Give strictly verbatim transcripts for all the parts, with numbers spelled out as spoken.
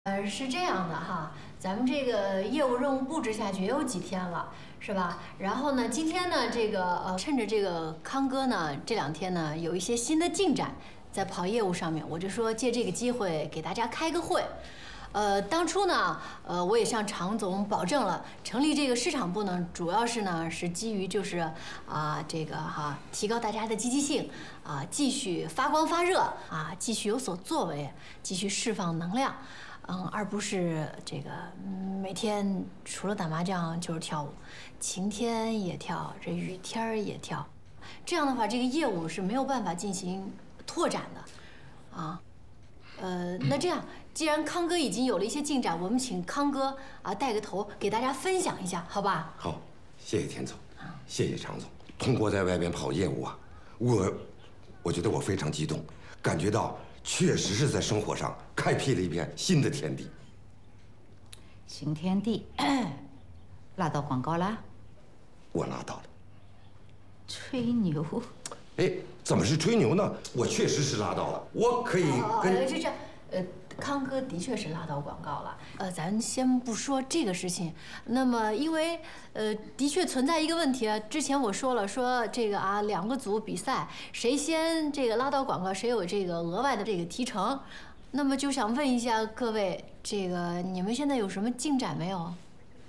呃，是这样的哈，咱们这个业务任务布置下去也有几天了，是吧？然后呢，今天呢，这个呃，趁着这个康哥呢这两天呢有一些新的进展，在跑业务上面，我就说借这个机会给大家开个会。呃，当初呢，呃，我也向常总保证了，成立这个市场部呢，主要是呢是基于就是啊、这个哈，提高大家的积极性啊、继续发光发热啊，继续有所作为，继续释放能量。嗯，而不是这个每天除了打麻将就是跳舞，晴天也跳，这雨天儿也跳，这样的话，这个业务是没有办法进行拓展的，啊，呃，那这样，既然康哥已经有了一些进展，我们请康哥啊带个头，给大家分享一下，好吧？ 好，谢谢田总，谢谢常总。通过在外边跑业务啊，我，我觉得我非常激动，感觉到。确实是在生活上开辟了一片新的天地。 新天地，拉到广告了？ 我拉到了。 吹牛？ 哎，怎么是吹牛呢？我确实是拉到了，我可以跟…… 哦，这这，呃，康哥的确是拉到广告了。呃，咱先不说这个事情。那么，因为呃，的确存在一个问题啊。之前我说了，说这个啊，两个组比赛，谁先这个拉到广告，谁有这个额外的这个提成。那么就想问一下各位，这个你们现在有什么进展没有？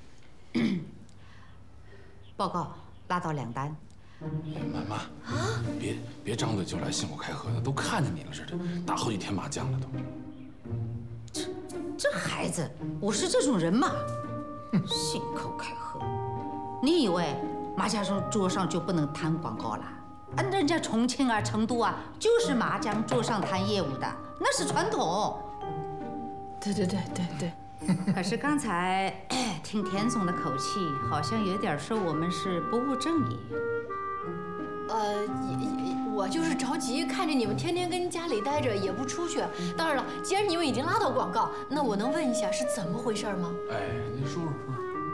报告拉到两单。 妈妈，啊，别别张嘴就来信口开河的，都看见你了似的，打好几天麻将了都。 这这孩子，我是这种人吗？信口开河，你以为麻将桌上就不能谈广告了？啊，人家重庆啊、成都啊，就是麻将桌上谈业务的，那是传统。 对对对对对。 可是刚才听田总的口气，好像有点说我们是不务正业。 呃，我就是着急，看着你们天天跟家里待着，也不出去。当然了，既然你们已经拉到广告，那我能问一下是怎么回事吗？ 哎，您说说说。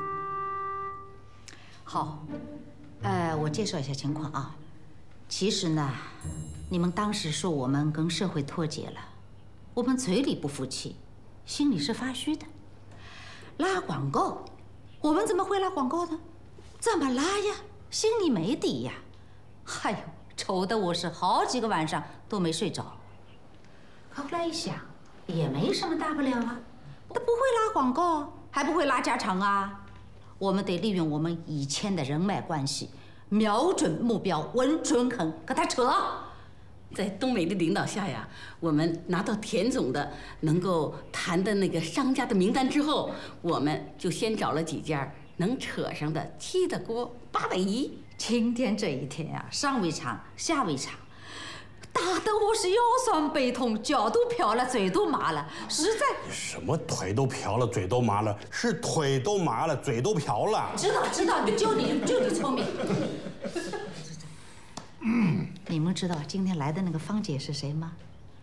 好，呃，我介绍一下情况啊。其实呢，你们当时说我们跟社会脱节了，我们嘴里不服气，心里是发虚的。拉广告，我们怎么会拉广告呢？怎么拉呀？心里没底呀。哎呦，愁得我是好几个晚上都没睡着。可后来一想，也没什么大不了啊，他不会拉广告，还不会拉家常啊。我们得利用我们以前的人脉关系，瞄准目标，稳准狠，跟他扯。 在冬梅的领导下呀，我们拿到田总的能够谈的那个商家的名单之后，我们就先找了几家能扯上的，七大锅八百一。 今天这一天呀、啊，上胃肠下胃肠，打得我是腰酸背痛，脚都瓢了，嘴都麻了，实在。 什么腿都瓢了，嘴都麻了？是腿都麻了，嘴都瓢了。 知道知道，就你就你聪明。嗯，你们知道今天来的那个芳姐是谁吗？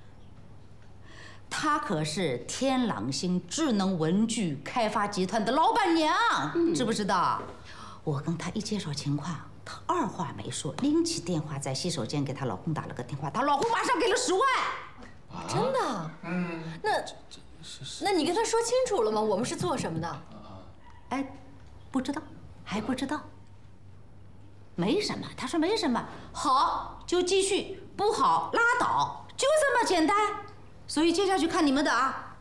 她可是天朗星智能文具开发集团的老板娘，嗯、知不知道？我跟她一介绍情况，她二话没说，拎起电话在洗手间给她老公打了个电话，她老公马上给了十万。 啊、真的？嗯，那那你跟她说清楚了吗？我们是做什么的？ 哎，不知道，还不知道。没什么，他说没什么，好就继续，不好拉倒，就这么简单。所以接下去看你们的啊。